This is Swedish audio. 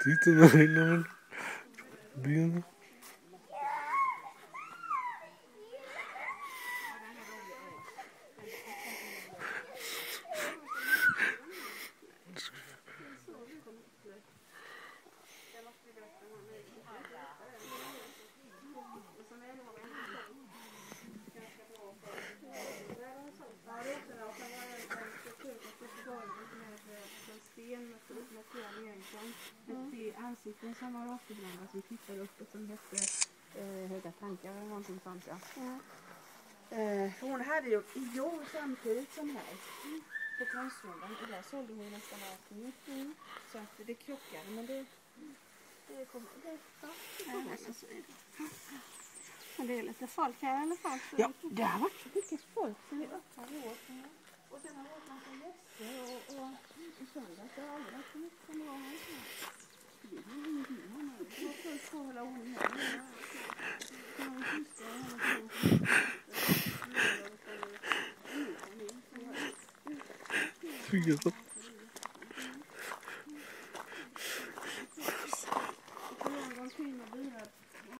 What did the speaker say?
Titta när benen. I ansikten som var återblandade vi tittade upp och som hette Höga tankar eller någonting sånt, ja. Hon hade ju i år samtidigt som här på konstnären och där sålde hon nästan allting. Så att det krockade, men det kom Men det är lite folk här i alla fall. Ja, det har varit så mycket folk som vi öppnade år. Och sen har det varit massa gäster och i söndags har det aldrig varit så mycket som det var här. Det är ingenting här. Det var fullt på hela ordningen här. Fy